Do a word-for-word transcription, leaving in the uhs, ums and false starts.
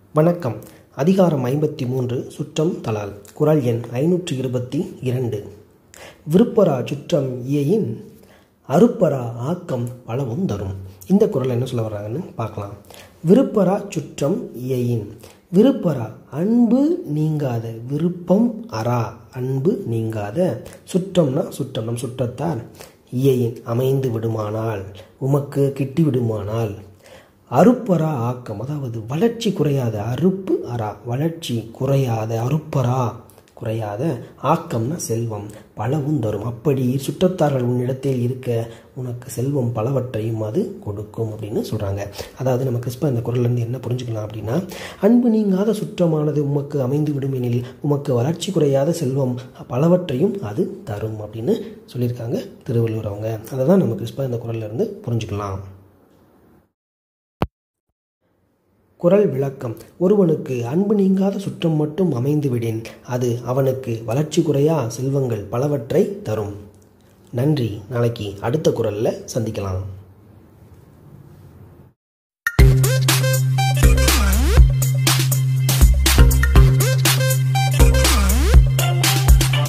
வணக்கம். அதிகாரம் ஐம்பத்தி மூன்று சுற்றம் தலால். குறள் எண் ஐநூற்றி இருபத்தி இரண்டு. விருப்பரா சுற்றம் இயையின் அருப்பரா ஆக்கம் பலவும் தரும். இந்த குறள் என்ன சொல்ல வர்றாங்கன்னு பார்க்கலாம். விருப்பரா சுற்றம் இயையின், விருப்பரா அன்பு நீங்காத, விருப்பம் அரா அன்பு நீங்காத, சுற்றம்னா சுற்றம் நம் சுற்றத்தார், இயையின் அமைந்து விடுமானால், உமக்கு கிட்டி விடுமானால், அருப்பரா ஆக்கம் அதாவது வளர்ச்சி குறையாத, அருப்பு அரா வளர்ச்சி குறையாத, அருப்பரா குறையாத, ஆக்கம்னா செல்வம் பலவும் தரும். அப்படி சுற்றத்தார்கள் உன்னிடத்தில் இருக்க உனக்கு செல்வம் பலவற்றையும் அது கொடுக்கும் அப்படின்னு சொல்கிறாங்க. அதாவது நம்ம கிறிஸ்பா இந்த குறள்லேருந்து என்ன புரிஞ்சுக்கலாம் அப்படின்னா, அன்பு நீங்காத சுற்றமானது உமக்கு அமைந்து விடும் எனில் உமக்கு வளர்ச்சி குறையாத செல்வம் பலவற்றையும் அது தரும் அப்படின்னு சொல்லியிருக்காங்க திருவள்ளுவர் அவங்க. அதை தான் நம்ம கிறிஸ்பா இந்த குறள்லேருந்து புரிஞ்சுக்கலாம். குறள் விளக்கம். ஒருவனுக்கு அன்பு நீங்காத சுற்றம் மட்டும் அமைந்துவிடின் அது அவனுக்கு வளர்ச்சி குறையா செல்வங்கள் பலவற்றை தரும். நன்றி. நாளைக்கு அடுத்த குறளில் சந்திக்கலாம்.